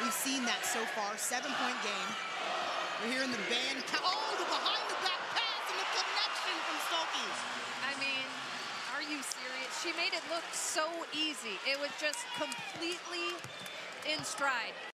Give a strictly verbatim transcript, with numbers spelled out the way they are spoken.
We've seen that so far. Seven-point game. We're here in the band. Oh, the behind-the-back pass and the connection from Stuelke. I mean, are you serious? She made it look so easy. It was just completely in stride.